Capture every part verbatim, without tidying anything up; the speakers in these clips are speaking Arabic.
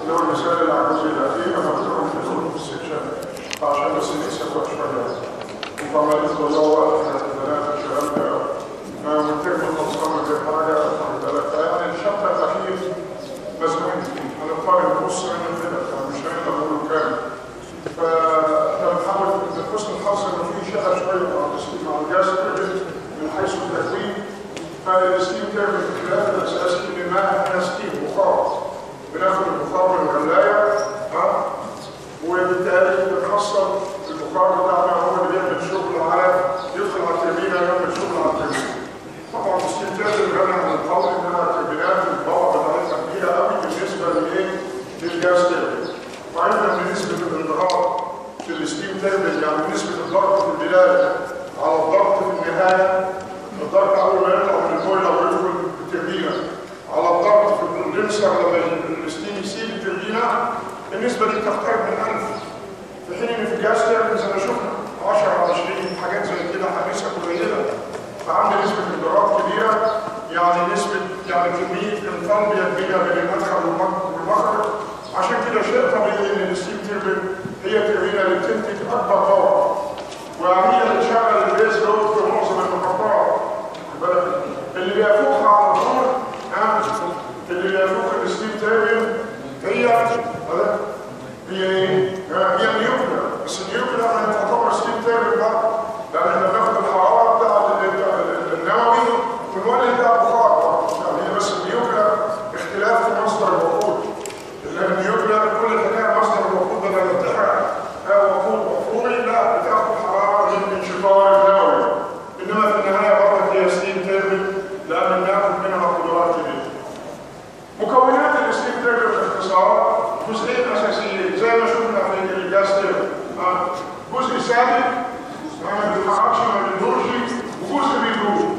اللي هو المثال اللي على الجزء الاخير انا بتكلم في الظروف السكشن عشان بس الناس ياخد شويه وطبعا التدور البنات الكلام ده والترم الخلصانه دي حاجه واخد بالك يعني الشابتر الاخير مزنوقين فيه هنضطر نبص منه كده مش هنقدر نقول كامل فاحنا بنحاول بحسن الحظ انه في شغل شويه مع الجاز من حيث التكوين فالستيم كيرف الخلاف الاساسي ان الماء احنا ستيم بخار بناخد البخار من الغلايه ها وبالتالي بنحصل البخار بتاعنا هو اللي بيعمل شغل على يدخل على التربينه يعمل شغل على التربينه. طبعا الستيم كيرف الغنى عن القول انها التربينات الباور بتاعتها كبيره قوي بالنسبه لايه؟ للجاز كيرف. وعرفنا ان نسبه الانضغاط في الستيم كيرف يعني نسبه الضغط في البدايه على الضغط في النهايه الضغط اول ما يطلع من البويلر ويدخل التربينه على الضغط في الكوندنسر لما الستيم يسيب التربينه النسبه دي بتقترب من ألف في حين ان في الجاز تيربين زي ما شفنا عشرة عشرين حاجات زي كده حديثه قليله فعندي نسبه انضغاط كبيره يعني نسبه يعني كميه انفالبيا كبيره بين المدخل والمخرج عشان كده شيء طبيعي ان الستيم تيربين هي التربينه اللي بتنتج اكبر باور وهي اللي بتشغل البيز لود في معظم المحطات اللي بيفوقها على طول ها اللي بيفوق الستيم تيربين هي هي ايه؟ هي النيوكلير بس النيوكلير ما تعتبر ستيم تيربين برضه لان احنا بناخد الحراره بتاع النووي ونولد بتاع بخار يعني هي بس النيوكلير اختلاف في مصدر الوقود لان النيوكلير كل الحكايه مصدر الوقود بدل ما تحرق وقود وقودي لا بتاخد حراره من انشطار النووي انما في النهايه برضه هي ستيم تيربين لان بناخد منها قدرات كبيره. مكونات الستيم تيربين باختصار جزئين اساسيين زي ما شفنا في الجاز تيربين جزء ثابت ما بيتحركش ما بيدورش وجزء بيدور.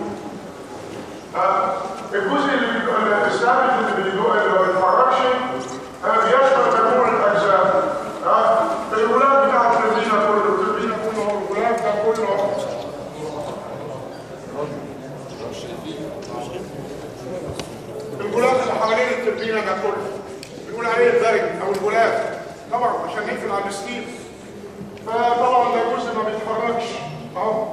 الجزء اللي الثابت اللي بيدور اللي ما بيتحركش بيشمل مجموعه الاجزاء الغلاف بتاع التربينه كله التربينه كله الغلاف ده كله الغلاف اللي حوالين التربينه ده كله بنقول عليه الدرج او الغلاف طبعا عشان نقفل على الستيم فطبعا ده جزء ما بيتحركش اهو.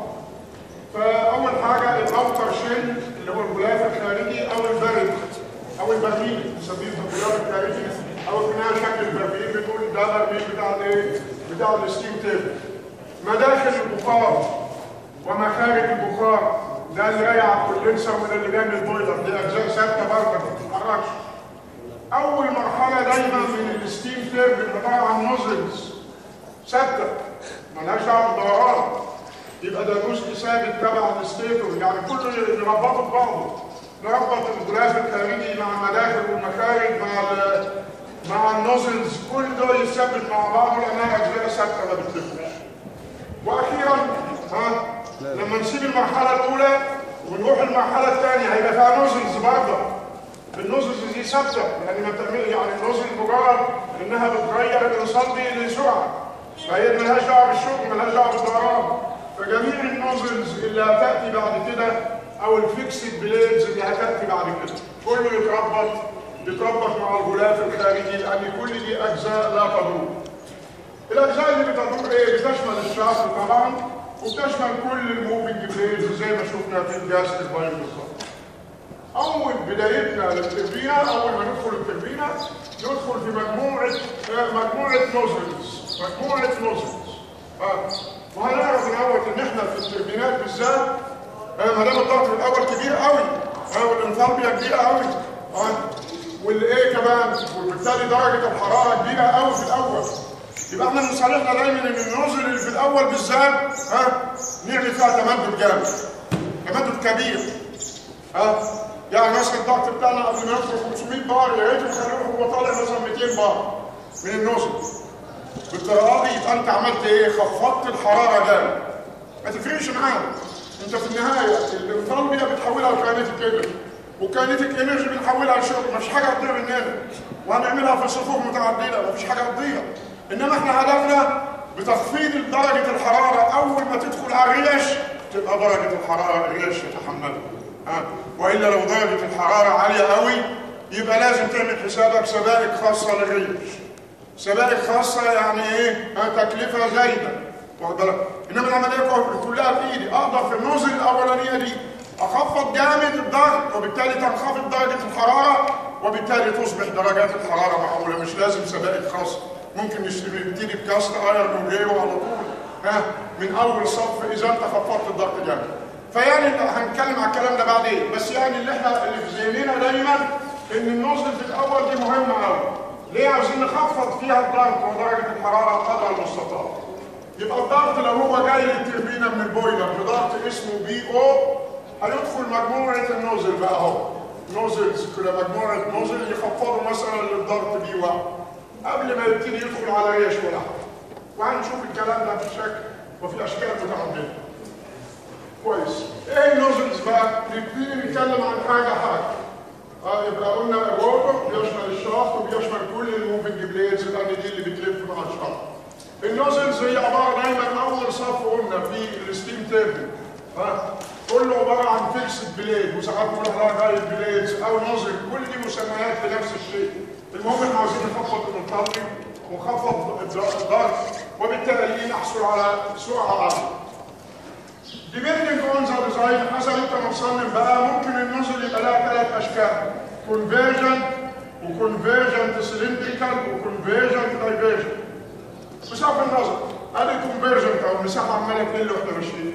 فاول حاجه الاوتر شيل اللي هو الغلاف الخارجي او البرد او البرميل بنسميه الغلاف الخارجي او بناء شكل البرميل بنقول ده برميل بتاع الايه؟ بتاع الستيم تيربين. مداخل البخار ومخارج البخار ده اللي جاي على الكوندنسر وده اللي جاي من البويلر دي اجزاء ثابته برضه ما بتتحركش. اول مرحله دايما من الستيم تيربين عباره عن نوزلز ثابته مالهاش دعوه بالدوران يبقى ده جزء ثابت تبع الستيتور يعني كله يربطه ببعضه نربط الغلاف الخارجي مع المداخل والمخارج مع مع النوزلز كل دول يثبت مع بعضه لانها اجزاء ثابته ما بتلفش. واخيرا ها لما نسيب المرحله الاولى ونروح المرحله الثانيه هيبقى فيها نوزلز برضه النوزلز دي ثابته يعني ما بتعمل يعني النوزل مجرد انها بتغير الايصال دي لسرعه فهي مالهاش دعوه بالشغل مالهاش دعوه بالدوران. فجميع النوزلز اللي هتاتي بعد كده او الفيكسد بليدز اللي هتاتي بعد كده كله يتربط يتربط مع الغلاف الخارجي لان كل دي اجزاء لا تدور. الاجزاء اللي بتدور ايه؟ بتشمل الشافت طبعا وبتشمل كل الموفنج بليدز زي ما شفنا في الجاز تربين بالظبط. اول بدايتنا للتربينه اول ما ندخل التربينه ندخل في مجموعه مجموعه نوزلز مجموعه نوزلز اه وهنعرف الاول ان احنا في التربينات بالذات ما دام الضغط الاول كبير قوي اه والانثالبيا كبيره قوي اه والايه كمان وبالتالي درجه الحراره كبيره قوي في الاول يبقى احنا بنصالحنا دايما ان النوزل اللي في الاول بالذات ها نعمل فيها تمدد جامد تمدد كبير ها يعني مثلا الضغط بتاعنا قبل ما يدخل خمسمية بار يا ريت نخليه هو طالع مثلا مئتين بار من النوزل بالطريقه دي يبقى انت عملت ايه؟ خفضت الحراره جامد ما تفرقش معانا انت في النهايه الانثالبيا بتحولها لكاينيتيك انرجي والكاينيتيك انرجي بنحولها لشغل مفيش حاجه هتضيع مننا وهنعملها في صفوف متعدده مفيش حاجه هتضيع انما احنا هدفنا بتخفيض درجه الحراره اول ما تدخل على الريش تبقى درجه الحراره الريش يتحملها ها والا لو درجه الحراره عاليه قوي يبقى لازم تعمل حسابك سبائك خاصه للريش. سبائك خاصه يعني ايه؟ تكلفه زايده، واخد بالك؟ انما العمليه كلها بايدي، اقدر في النوزل الاولانيه دي اخفض جامد الضغط، وبالتالي تنخفض درجه الحراره، وبالتالي تصبح درجات الحراره معقوله. مش لازم سبائك خاصه، ممكن نبتدي بكاست ايرون وغيره على طول ها من اول صف اذا انت خفضت الضغط جامد. فيعني هنتكلم على الكلام ده بعدين، بس يعني اللي احنا اللي في ذهننا دايما ان النوزل في الاول دي مهمه قوي. ليه؟ عاوزين نخفض فيها الضغط ودرجه الحراره قدر المستطاع. يبقى الضغط لو هو جاي للتربينه من البويلر بضغط اسمه بي او، هيدخل مجموعه النوزل بقى اهو. نوزلز كده مجموعه نوزل يخفضوا مثلا للضغط بي واحد قبل ما يبتدي يدخل على ريش ولا حاجه. وهنشوف الكلام ده في شكل وفي اشكال متعدده. كويس. ايه النوزلز بقى؟ نبتدي نتكلم عن حاجه حاجه. اه يبقى قلنا الروتور بيشمل الشافت وبيشمل كل الموفنج بليدز لان دي اللي بتلف مع الشافت. النوزلز هي عباره دايما اول صف قلنا في الستيم تيربين. ها كله عباره عن فيكسد بليد، وساعات بنقول عليها جايد بليدز او نوزل، كل دي مسميات بنفس الشيء. المهم احنا عاوزين نخفض المنطلق ونخفض الضغط، وبالتالي نحصل على سرعه عاليه. Depending on the design، حسب انت مصمم بقى، ممكن النوزل يبقى لها ثلاث اشكال: convergent وconvergent cylindrical وconvergent divergent. بصرف النظر ادي convergent او المساحه عماله تقل واحنا ماشيين.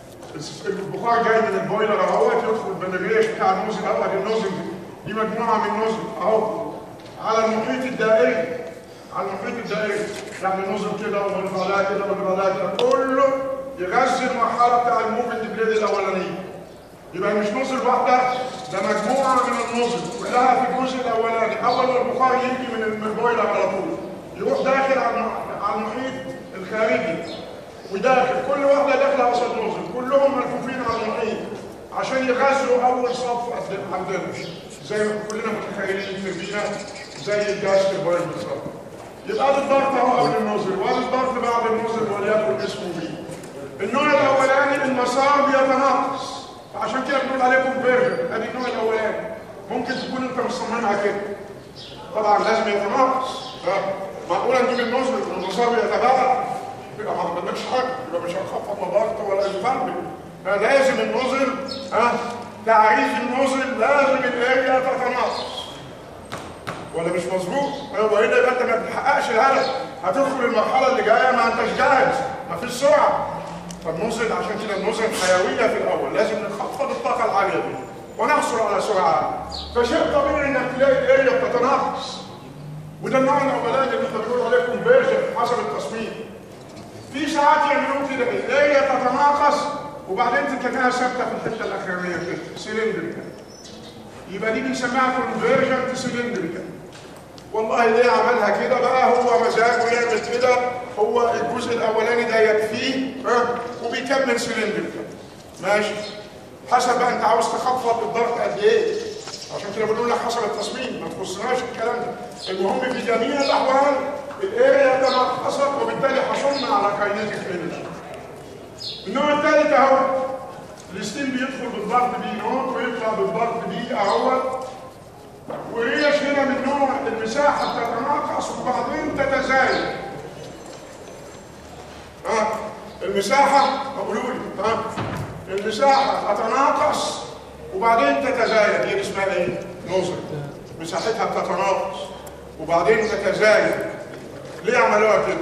البخار جاي من البويلر اهوت يدخل بين الريش بتاع النوزل اهوت. النوزل دي مجموعه من النوزل اهو على المحيط الدائري، على المحيط الدائري يعني نوزل كده والغلاء كده والغلاء كده كله يغذي المرحله بتاع الموفنج بليد الاولانيه. يبقى مش نوزل واحده، ده مجموعه من النوزل كلها في الجزء الاولاني. اول ما البخار يجي من البويلر على طول يروح داخل على المحيط الخارجي وداخل، كل واحده داخله قصاد نوزل، كلهم ملفوفين على المحيط عشان يغذوا اول صف عندنا، زي ما كلنا متخيلين التربينه زي الجاز تربين بالظبط. يبقى ده الضغط اهو قبل النوزل، وده الضغط بعد النوزل وليكن اسمه بي. النوع الاولاني المسار بيتناقص، فعشان كده بنقول عليه كونفيرجن. ادي النوع الاولاني، ممكن تكون انت مصممها كده، طبعا لازم يتناقص. معقوله نجيب النوزل والمسار بيتباعد؟ يبقى ما عملناش حاجه، يبقى مش هنخفض ضغط ولا يفرمل. فلازم النوزل ها تعريف النوزل لازم الاريا تتناقص. ولا مش مظبوط؟ هو هنا يبقى انت ما بتحققش الهدف، هتدخل المرحله اللي جايه ما انتش جاهز، ما فيش سرعه. فالنوزل عشان كده النوزل حيويه في الاول، لازم نخفض الطاقه العاليه دي ونحصل على سرعه عاليه. فشيء طبيعي انك تلاقي الاريا بتتناقص. وده النوع الاولاني اللي احنا بنقول عليه كونفيرجن حسب التصميم. في ساعات يعملوا كده الاريا تتناقص وبعدين تتلاقيها ثابته في الحته الاخرانيه كده سيلندريكال. يبقى دي بنسميها كونفيرجنت سيلندريكال. والله ليه عملها كده بقى؟ هو مزاجه يعمل كده، هو الجزء الاولاني ده يكفيه ها وبيكمل سيلندريكال. ماشي. حسب بقى انت عاوز تخفض الضغط قد ايه. عشان كده بنقول لك حسب التصميم، ما تخصناش الكلام ده. المهم في جميع الاحوال الاريا تناقصت وبالتالي حصلنا على كاينيتيك انرجي. النوع الثالث اهو الستيم بيدخل بالضغط بي نوت ويطلع بالضغط بي اهوت، وريش هنا من نوع المساحه بتتناقص وبعدين تتزايد. ها المساحه قولوا لي ها المساحه تتناقص وبعدين تتزايد، دي اسمها ايه؟ نوزل. مساحتها بتتناقص وبعدين تتزايد. ليه عملوها كده؟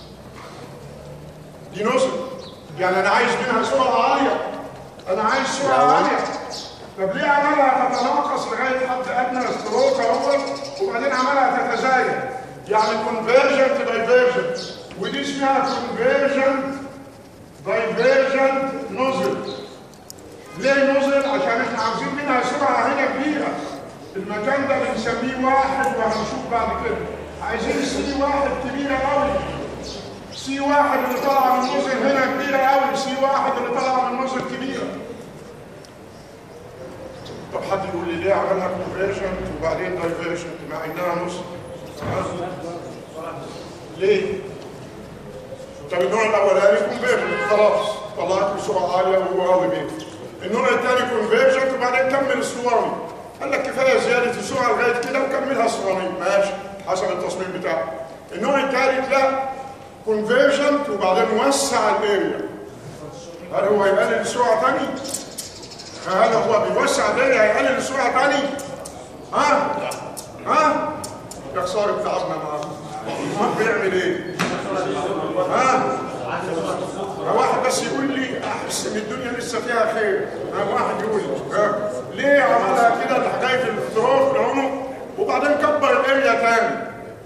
دي نوزل، يعني انا عايز منها سرعه عاليه، انا عايز سرعه عاليه. طب ليه عملها تتناقص لغايه حد ادنى ستروك اول وبعدين عملها تتزايد؟ يعني كونفيرجنت دايفيرجنت، ودي اسمها كونفيرجنت دايفيرجنت نوزل. ليه نوزل؟ عشان احنا عاوزين منها سرعه هنا كبيره. المكان ده بنسميه واحد وهنشوف بعد كده. عايزين سي واحد كبيره قوي. سي واحد اللي طالعه من النوزل هنا كبيره قوي، سي واحد اللي طالعه من النوزل كبيره. طب حد يقول لي ليه عملها كونفيرجنت وبعدين دايفيرجنت مع انها نوزل؟ ليه؟ طب النوع الاولاني كونفيرجنت خلاص طلعت له سرعه عاليه وهو راضي بيه. النوع الثاني كونفيرجنت وبعدين كمل السواري قال لك كفايه زياده السرعه لغايه كده وكملها سرعه ماشي حسب التصميم بتاعه. النوع الثالث لا كونفيرجنت وبعدين وسع الاريا. هل هو يقلل السرعه ثاني؟ هل هو بيوسع الاريا هيقلل السرعه ثاني؟ ها؟ ها؟ يا خساره تعبنا معاه. الامام بيعمل ايه؟ ها؟ واحد بس يقول لي احس ان الدنيا لسه فيها خير. واحد يقول لي ليه عملها كده لحكايه الافتراق في العنق وبعدين كبر الاريا ثاني؟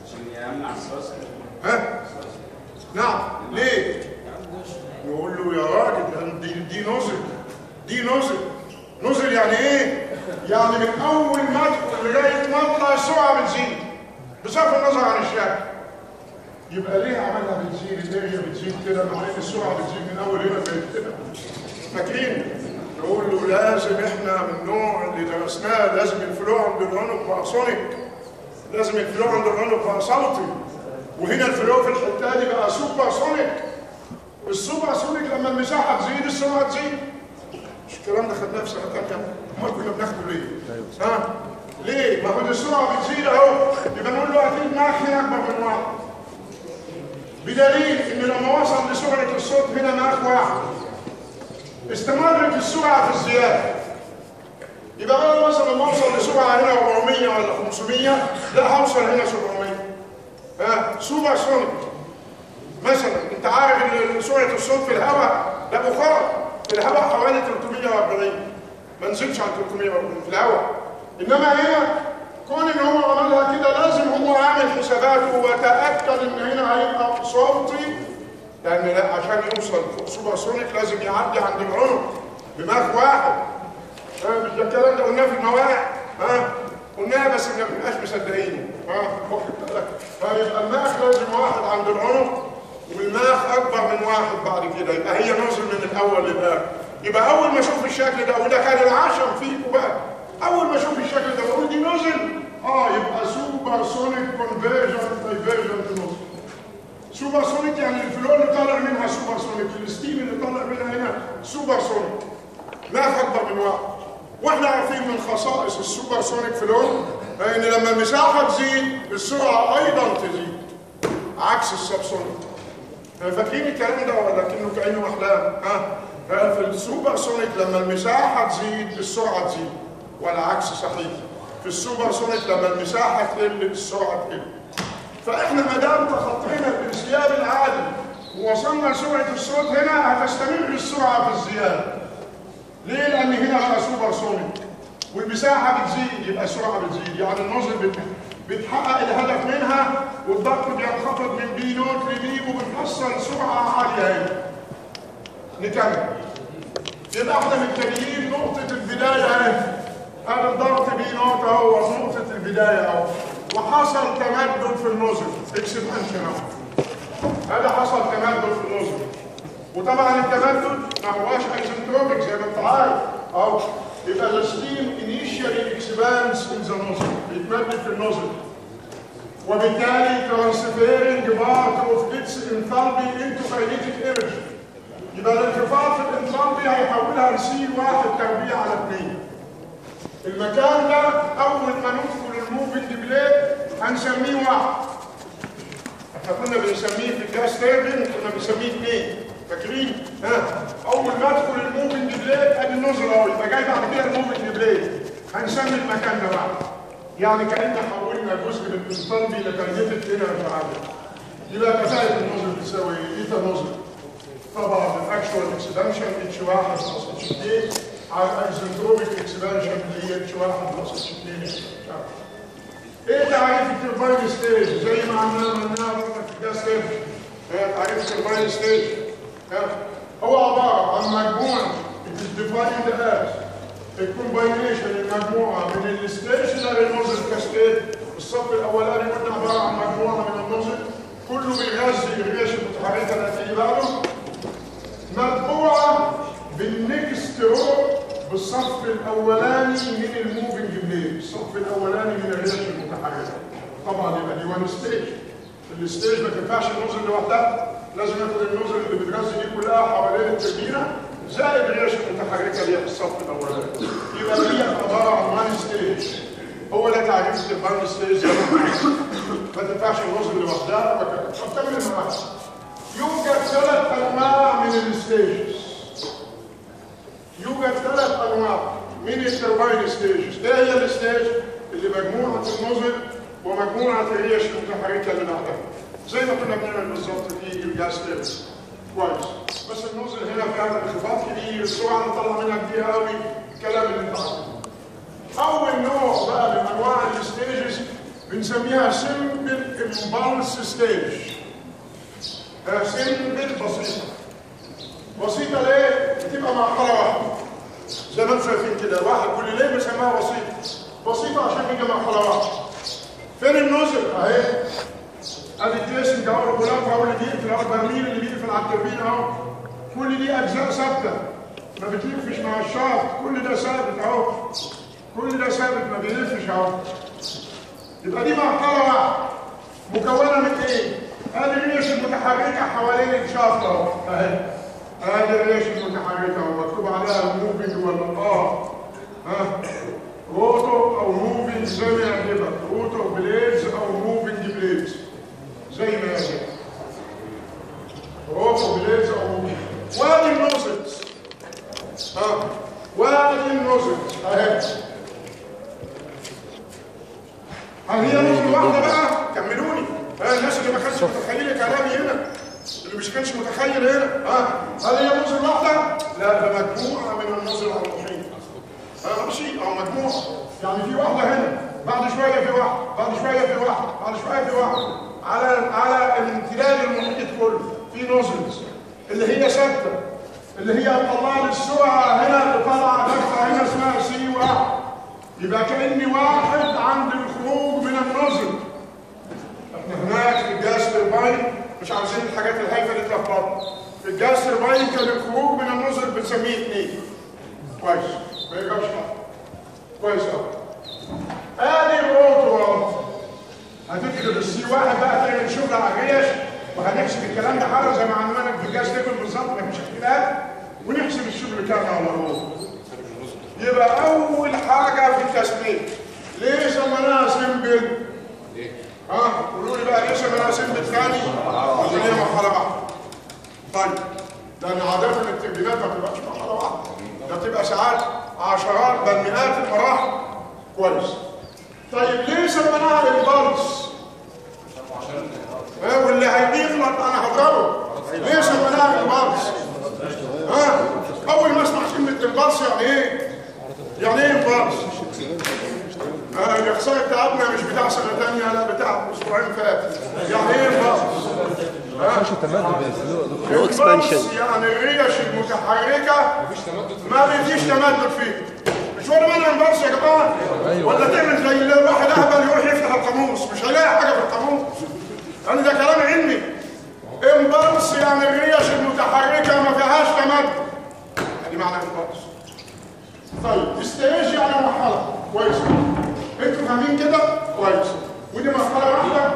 ها؟ نعم ليه؟ نقول له يا راجل دي دي نزل دي نزل نزل يعني ايه؟ يعني من اول ما ادخل لغايه ما اطلع السرعه بتزيد بصرف النظر عن الشكل. يبقى ليه عملها بتزيد الاريا بتزيد كده مع ان السرعه بتزيد من اول هنا زي كده؟ فاكرين؟ نقول له لازم احنا من النوع اللي درسناه لازم الفلو عند العنق بقى سونيك، لازم الفلو عند العنق بقى صوتي، وهنا الفلو في الحته دي بقى سوبر سونيك. السوبر سونيك لما المساحه تزيد السرعه تزيد. مش الكلام ده خدناه في سنه ثانيه؟ امال كنا بناخده ليه؟ ها؟ ليه؟ ما هو السرعه بتزيد اهو، يبقى نقول له اكيد معاك هنا اكبر من واحد. بدليل ان لما وصل لسرعه الصوت هنا معاك واحد استمرت السرعه في الزياده. يبقى انا مثلا لما اوصل لسرعه هنا أربعمية ولا خمسمية لا هوصل هنا سبعمية. ها؟ سوبر سونيك. مثلا انت عارف ان سرعه الصوت في الهواء لا بخار في الهواء حوالي ثلاثمية وأربعين ما نزلش عن ثلاثمية وأربعين في الهواء. انما هنا كون ان هو عملها كده لازم هو عامل حساباته وتاكد ان هنا هيبقى صوتي، لان لا عشان يوصل سوبر سونيك لازم يعدي عند العنق دماغ واحد. مش ده الكلام ده قلناه في المواعظ؟ ها؟ قلناها بس ما بنبقاش مصدقينه. ها؟ واخد بالك؟ فيبقى الماخ لازم واحد عند العنق والماخ اكبر من واحد بعد كده، يبقى هي نزل من الاول للاخر. يبقى اول ما اشوف الشكل ده وده كان العشم فيكم بقى، اول ما اشوف الشكل ده بقول دي نزل اه يبقى سوبر سونيك كونفيرجنت دايفيرجنت نزل. سوبر سونيك يعني الفلو اللي طالع منها سوبر سونيك، الستيم اللي طالع منها هنا سوبر سونيك. ماخ اكبر من واحد. واحنا عارفين من خصائص السوبر سونيك فلو ان لما المساحه تزيد السرعه ايضا تزيد عكس السب سونيك. فاكرين الكلام ده ولا كأنه كأنه احلام؟ ها؟ في السوبر سونيك لما المساحه تزيد السرعه تزيد والعكس صحيح. في السوبر سونيك لما المساحه تقل السرعه تقل. فاحنا ما دام تخطينا الانسياب العادي ووصلنا لسرعه الصوت هنا هتستمر السرعه في الزياده. ليه؟ لان هنا بقى سوبر سونيك والمساحه بتزيد يبقى السرعه بتزيد، يعني النظر بتحقق الهدف منها والضغط بينخفض من بي نوت لبي وبنحصل سرعه عاليه هنا. نكمل. يبقى احنا مبتدئين نقطه البدايه اهي. هذا الضغط بي نوت اهو نقطه البدايه اهو. وحصل تمدد في النظر اكسبانشن اهو. هذا حصل تمدد في النظر. وطبعا التمدد ما هواش ايزنتروبيك زي ما انت عارف اهو. يبقى the steam initially expands in the nozzle بيتمدد في النظر. وبالتالي transferring part of its enthalpy into kinetic energy. يبقى الانخفاض في الانثالبي هيحولها لسي واحد تربيع على اثنين. المكان ده اول ما ندخل الموفنج بليد هنسميه واحد. احنا كنا بنسميه في الجاز تيربين كنا بنسميه اثنين. فاكرين؟ ها؟ اول ما ادخل الموفنج بليد ادي النظر اهو يبقى جاي بعد كده الموفنج بليد. هنسمي المكان ده واحد. يعني كأننا حولنا جزء من الانثالبي لكاينيتيك انرجي. يبقى كفاءة النظر بتساوي ايتا نظر. طبعا الاكشوال اكسبانشن اتش واحد ناقص اتش اثنين على الايزنتروبيك اكسبانشن اللي هي اتش واحد ناقص اتش اثنين. ايه تعريف التربين ستيج؟ زي ما عملنا عملناها برضه في الجاز ستيج. تعريف التربين ستيج هو عباره عن مجموعه بتديفايند از الكومباينيشن المجموعه من الستيشنري نوزل كاسكيد. الصف الاولاني قلنا عباره عن مجموعه من النوزل كله بيغذي الريش المتحركه التي بعده مطبوعه بالنكست رو بالصف الاولاني من الموفنج بليد. الصف الاولاني من الريش المتحركه طبعا يبقى دي وان ستيج. الستيج ما تنفعش النوزل لوحدها، لازم ياخد النوزل اللي بتغذي دي كلها حوالين التربينه زائد الريش المتحركه اللي هي في الصف الاولاني. يبقى هي عباره عن وان ستيج. هو ده تعريف الوان ستيج. ما تنفعش النظم لوحدها وكذا. طب كمل معايا. يوجد ثلاث انواع من الستيجز. يوجد ثلاث انواع من الترباين ستيجز. ايه هي الستيج؟ اللي مجموعه النظم ومجموعه الريش المتحركه اللي بعدها. زي ما كنا بنعمل بالظبط في الجاز تيربين. كويس. بس النظم هنا فيها انخفاض كبير، السرعه اللي طالعه منها كبيره قوي، الكلام اللي انت عارفه. اول نوع بقى من انواع الستيجز بنسميها سمبل امبالس ستيج. سمبل بسيطه. بسيطه ليه؟ بتبقى مرحله واحده. زي ما انتم شايفين كده، الواحد كل ليه بيسميها بسيطه. بسيطه عشان هي مرحله واحده. فين النوزل؟ اهي. ادي التيسنج اهو، الغلاف اهو اللي بيقفل اهو، البرميل اللي بيقفل على التوربين اهو. كل دي اجزاء ثابته. ما بتلفش مع الشافت، كل ده ثابت اهو. كل ده ثابت ما بيلفش اهو. يبقى دي مرحله واحده. مكونه من ايه؟ ادي الريش المتحركه حوالين الشافت اهو. اهي. ادي الريش المتحركه اهو، مكتوب عليها موفينج ولا اه. ها؟ روتو او موفينج زي ما يعجبك، روتو بليدز او موفينج بليدز. زي ما يعجبك. روتو بليدز او موفينج. وادي النوزلز. ها؟ وادي النوزلز اهي. هل هي نوزل واحده بقى؟ كملوني. ها الناس اللي ما كانش متخيله كلامي هنا. اللي مش كانش متخيل هنا. ها؟ هل هي نوزل واحده؟ لا، ده مجموعه من النوزل على المحيط. اه ماشي، اه مجموعه. يعني في واحده هنا، بعد شويه في واحده، بعد شويه في واحده، بعد شويه في واحده. على على الامتداد المحيط كله في نوزلز اللي هي ثابته، اللي هي مطلعه للسرعه هنا اللي طالعه دفعه هنا اسمها سي واحد. يبقى كاني واحد عند الخروج من النوزل. احنا هناك في الجاز ترباين مش عاوزين الحاجات الهايفه اللي تلخبطنا. في الجاز ترباين كان الخروج من النوزل بنسميه اثنين. كويس. ما يرجعش حاجه. كويس قوي. ادي الروتو اهو. هتدخل السي واحد بقى تعمل شغل على الريش، وهنحسب الكلام ده حاجه زي ما عملنا في الجاز تيبل بالظبط، مفيش اختلاف، ونحسب الشغل كام على الروتو. يبقى اول حاجه في التسميه ليه سميناها سمبل؟ ها؟ قولوا لي بقى ليه سميناها سمبل ثاني؟ عشان هي مرحله واحده. طيب لان عاده التربينات ما بتبقاش مرحله واحده. ده بتبقى ساعات عشرات بل مئات المراحل. كويس. طيب ليه سميناها امبالس؟ ها واللي هيغلط انا هضربه. ليه سميناها امبالس؟ ها؟ اول ما اسمع كلمه امبالس يعني ايه؟ يعني ايه امبالس؟ آه الاحصائي بتاعتنا مش بتاع سنه ثانيه، لا بتاع اسبوعين فاتوا. يعني ايه امبالس؟ لو اكسبانشن يعني الريش المتحركه ما بيجيش تمدد فيه. مش هو ده معنى امبالس يا جماعه؟ ولا تعمل زي اللي الواحد اهبل يروح يفتح القاموس مش هيلاقي حاجه في القاموس. يعني ده كلام علمي. امبالس يعني الريش المتحركه ما فيهاش تمدد. ادي معنى امبالس. طيب ستيج يعني مرحله. كويس. انتوا فاهمين كده؟ كويس. ودي مرحله واحده.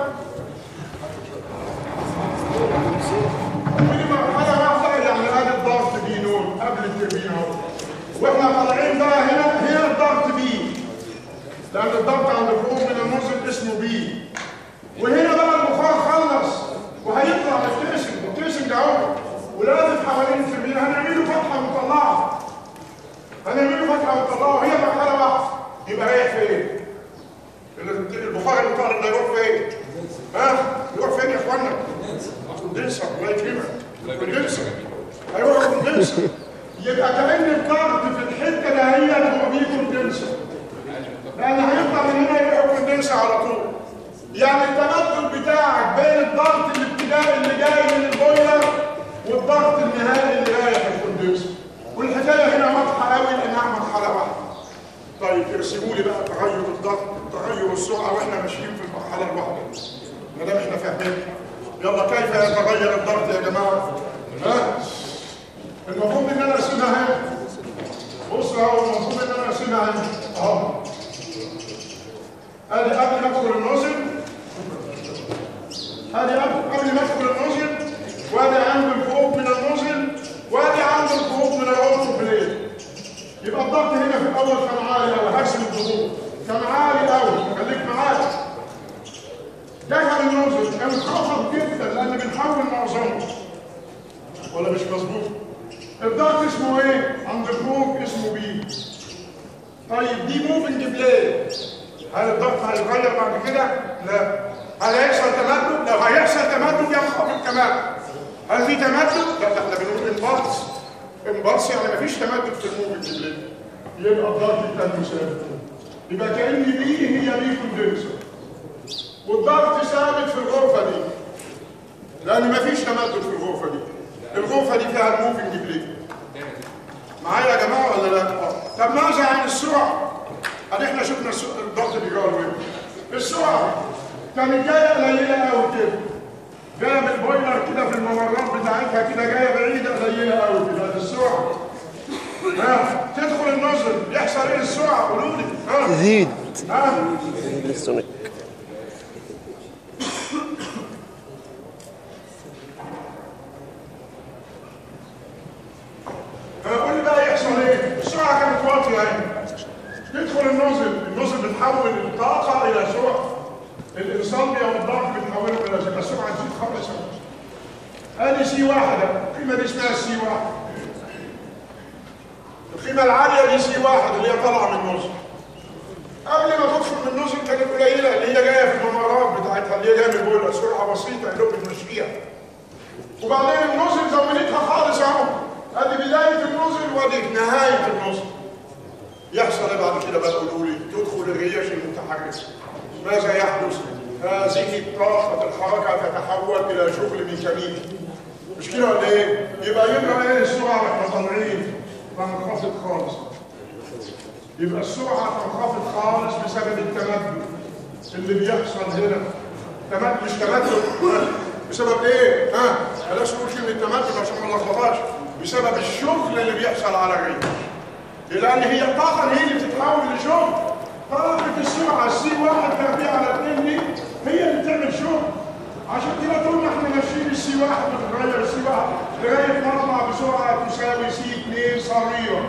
ودي مرحله واحده يعني ادي الضغط بي نون قبل التربين اهو. واحنا طالعين بقى هنا هنا الضغط بي. لان الضغط عند الخروج من النوزل اسمه بي. وهنا بقى البخار خلص وهيطلع التيسنج، التيسنج اهو ولافف حوالين التربين. هنعمله فتحه مطلعه. هنعمله فتحه مطلعه وهي مرحله واحده. يبقى رايح فين؟ البخار اللي طالع ده يروح فين؟ ها؟ يروح فين يا اخوانا؟ كوندنسر. الله يكرمك. كوندنسر. هيروح كوندنسر. يبقى كأن الضغط في الحته اللي هي هو بيه كوندنسر. لان هيطلع من هنا يروح كوندنسر على طول. يعني التمدد بتاعك بين الضغط الابتدائي اللي جاي من البويلر والضغط النهائي اللي رايح الكوندنسر. والحكايه هنا واضحه قوي لانها مرحله واحده. طيب ارسموا لي بقى تغير الضغط، تغير السرعه واحنا ماشيين في المرحله الواحده. ما دام احنا فاهمين. يلا كيف يتغير الضغط يا جماعه؟ ها؟ المفروض ان انا ارسمها هنا. بص اهو المفروض ان انا ارسمها هنا. اهو. ادي قبل ما ادخل النوزل. ادي قبل ما ادخل النوزل. وادي عند الخروج من النوزل. وادي عند الخروج من الروتو. الاول كان عالي قوي، هرسم الضغوط كان عالي قوي، خليك معايا. ده كان النوزل كان خطر جدا لان بنحول معظمه ولا مش مظبوط؟ الضغط اسمه ايه؟ عند الفوق اسمه بي. طيب دي موفنج بليد، هل الضغط هيتغير بعد كده؟ لا. هل هيحصل تمدد؟ لو هيحصل تمدد ينخفض كمان. هل في تمدد؟ لا، ده احنا بنقول امبالس. امبالس يعني مفيش تمدد في الموفنج بليد. يبقى الضغط التاني ثابت. يبقى كأن بي هي بي كوندنسر. والضغط ثابت في الغرفة دي. لأن مفيش تمدد في الغرفة دي. الغرفة دي فيها الموفنج بليد. معايا يا جماعة ولا لا؟ طب ماذا عن السرعة؟ ادي احنا شفنا الضغط اللي جوه الويب. السرعة كانت جاية قليلة قوي كده. جاية من البويلر كده في الممرات بتاعتها كده جاية بعيدة قليلة قوي كده، دي السرعة. ها تدخل النزل يحصل ايه السرعة؟ قولوا لي. ها تزيد. ها السونيك. قول لي بقى يحصل ايه؟ السرعة كانت واطية اهي. تدخل النزل، النزل بتحول الطاقة إلى سرعة. الانسولبيا او الضغط بتحوله الى سرعة، السرعة تزيد خالص. ادي سي واحدة، القيمة دي اسمها سي واحد. القيمة العالية دي سي واحد اللي هي طالعة من النزل. قبل ما تدخل من النزل كانت قليلة اللي هي جاية في الممرات بتاعتها اللي هي جاية من البويلر، سرعة بسيطة يا دوب بتمشيها. وبعدين النزل زودتها خالص اهو. ادي بداية النزل وادي نهاية النزل. يحصل ايه بعد كده بقى؟ قولوا لي. تدخل الرياش المتحركة. ماذا يحدث؟ هذه الطاقة الحركة تتحول إلى شغل ميكانيكي. مش كده ولا إيه؟ يبقى يبقى إيه السرعة وإحنا طالعين؟ تنخفض خالص. يبقى السرعة تنخفض خالص بسبب التمدد اللي بيحصل هنا. تمدد مش تمدد بسبب إيه؟ ها؟ بلاش نقول كلمة تمدد عشان ما نلخبطهاش. بسبب الشغل اللي بيحصل على الريش. لأن هي الطاقة هي اللي بتتحول لشغل. طاقة السرعة سي واحد تربيع على اثنين دي هي اللي بتعمل شغل. عشان كده طول ما احنا ماشيين السي واحد بتتغير السي واحد لغاية ما نطلع بسرعة تساوي سي اثنين صغيرة.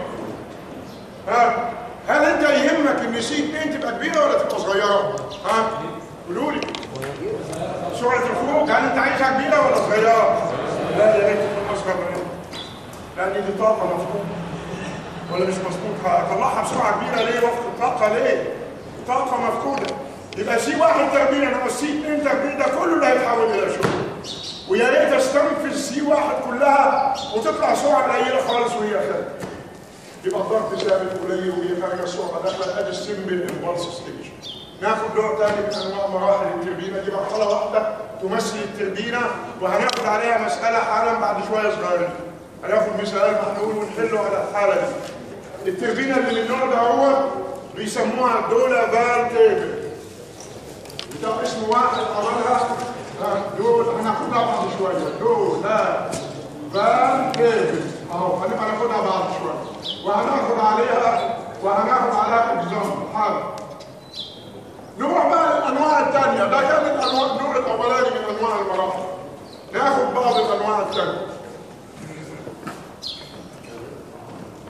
ها؟ هل انت يهمك ان سي اثنين تبقى كبيرة ولا تبقى صغيرة؟ ها؟ قولوا لي. سرعة الخروج هل انت عايزها كبيرة ولا صغيرة؟ لا يا ريت تكون اصغر من كده. لأن دي طاقة مفقودة. ولا مش مظبوط؟ هطلعها بسرعه كبيره ليه؟ وقت الطاقه ليه؟ طاقه مفقوده. يبقى سي واحد تربيع انما سي اثنين تربيع ده كله اللي هيتحول الى شغل. ويا ريت استنفذ سي واحد كلها وتطلع سرعه قليله خالص وهي خارجه. يبقى الضغط ثابت قليل وهي خارجه سرعه داخله. ادي السمبل امبالس ستيشن. ناخد نوع ثاني من انواع مراحل التربينه دي، مرحله واحده تمثل التربينه وهناخد عليها مساله حالا بعد شويه صغيرين. هناخد مثال محلول ونحله على الحاله دي. التربينه اللي من النوع ده هو بيسموها دولا فال تيبل. ده اسم واحد عملها دول هناخدها بعد شويه. دولا فال تيبل اهو هنبقى ناخدها بعد شويه وهناخد عليها وهناخد عليها اكزامبل حالا. نروح بقى للانواع الثانيه. ده كان الانواع النوع الاولاني من انواع المراحل. ناخد بعض الانواع الثانيه.